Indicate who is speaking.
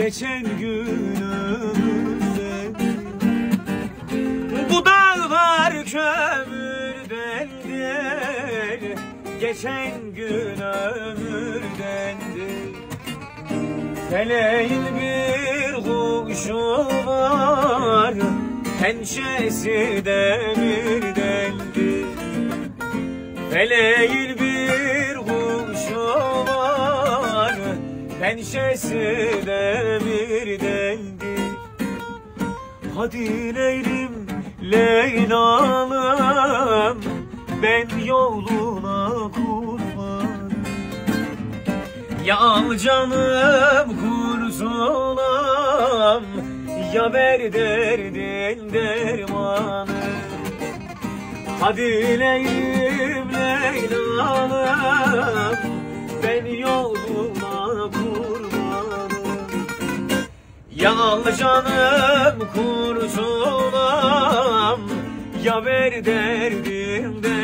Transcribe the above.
Speaker 1: geçen gün ömürden. Bu dağlar kömürdendir, geçen gün ömürdendir. Feleğin bir kuşu var, pençesi demirdendir. Feleğin bir kuşu var, pençesi demirdendir. Hadi Leylim, Leyla'lım, ben yoluna kurban. Ya al canım kurtulam, ya ver derdin dermanı. Hadi Leylim, Leyla'lım, ben yoluna kurbanım. Ya al canım kurtulam, ya ver derdim dermanı.